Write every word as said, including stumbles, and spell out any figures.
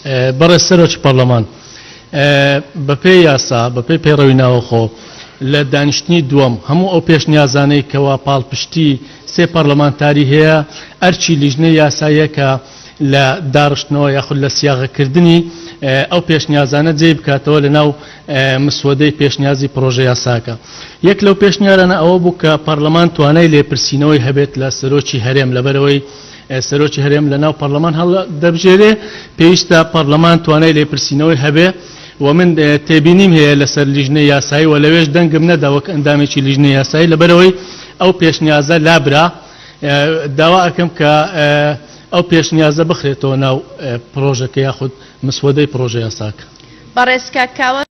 بەڕێز سەرۆکی پەرلەمان بەپێی یاسا بەپێی پەیڕەوی ناوەخۆ لە دانیشتنی دووەم هەموو ئەو پێشنیازانەی کەوا پاڵپشتی سێ پەرلەمانتاری هەیە ئەرچی لیژنەی یاساییەکە لە داڕشتنەوە یاخود لە سیاغەکردنی ئەو پێشنیازانە جێ بکاتەوە لە ناو مسودەی پێشنیازی پرۆژە یاساکە. یەک لەو پێشنیارانە ئەوە بوو کە پەرلەمان توانای لێپرسینەوەی هەبێت لە سەرۆکی هەرێم لەبەرەوەی سەرۆکی هەرێم لە ناو پەرلەمان هەڵ دەبژێرێ پێویستە پەرلەمان توانای لێپرسینەوەی هەبێ و من تێبینیم هەیە لەسەر لیژنەی یاسایی و لەوێش دەنگم نەداوە کە ئەندامێکی لیژنەی یاسایی لەبەرەوەی ئەو پێشنیازە لابرا داوا ئەکەم کە ئەو پێشنیازە بخرێتەوە ناو پرۆژەکە یاخود مسودەی پرۆژە یاساکە. بەڕێز کاکاوە